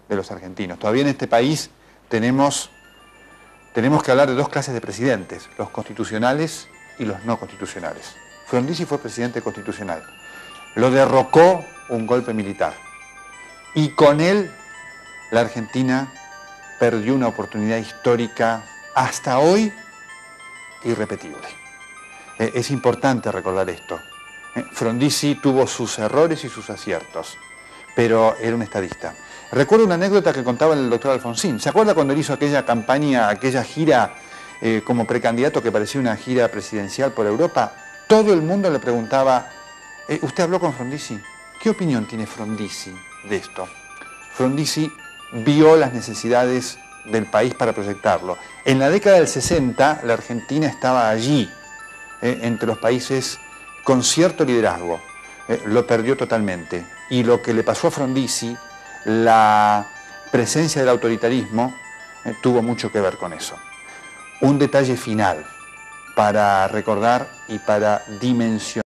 de los argentinos. Todavía en este país tenemos que hablar de dos clases de presidentes, los constitucionales y los no constitucionales. Frondizi fue presidente constitucional. Lo derrocó un golpe militar. Y con él la Argentina perdió una oportunidad histórica hasta hoy irrepetible. Es importante recordar esto. Frondizi tuvo sus errores y sus aciertos, pero era un estadista. Recuerdo una anécdota que contaba el doctor Alfonsín. ¿Se acuerda cuando él hizo aquella campaña, aquella gira como precandidato que parecía una gira presidencial por Europa? Todo el mundo le preguntaba, ¿usted habló con Frondizi? ¿Qué opinión tiene Frondizi de esto? Frondizi vio las necesidades del país para proyectarlo. En la década del 60, la Argentina estaba allí, entre los países con cierto liderazgo. Lo perdió totalmente. Y lo que le pasó a Frondizi, la presencia del autoritarismo, tuvo mucho que ver con eso. Un detalle final para recordar y para dimensionar.